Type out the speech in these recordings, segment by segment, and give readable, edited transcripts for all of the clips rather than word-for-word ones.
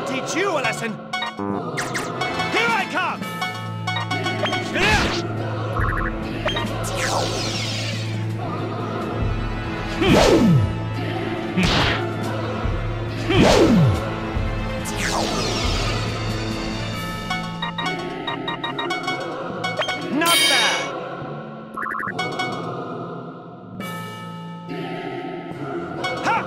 teach you a lesson. Here I come! Not bad! Ha!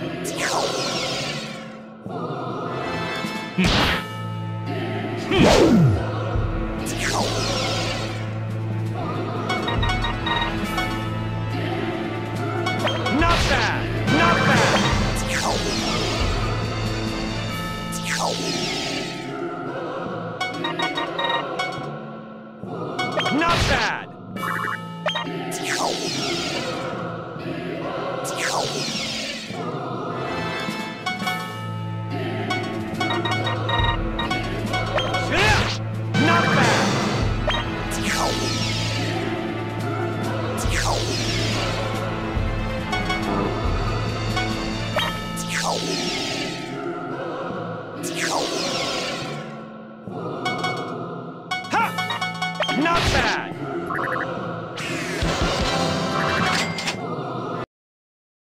Not bad! Not bad! Not bad! Not bad! Ha! Not bad!